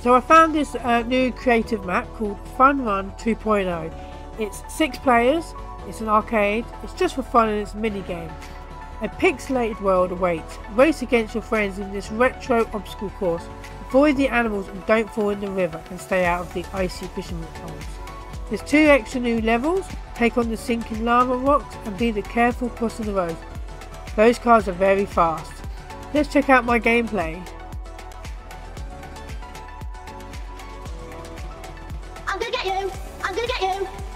So I found this new creative map called Fun Run 2.0. It's 6 players, it's an arcade, it's just for fun and it's a mini game. A pixelated world awaits. Race against your friends in this retro obstacle course. Avoid the animals and don't fall in the river and stay out of the icy fisherman holes. There's 2 extra new levels. Take on the sinking lava rocks and be the careful crossing the road. Those cars are very fast. Let's check out my gameplay. I'm gonna get you! I'm gonna get you!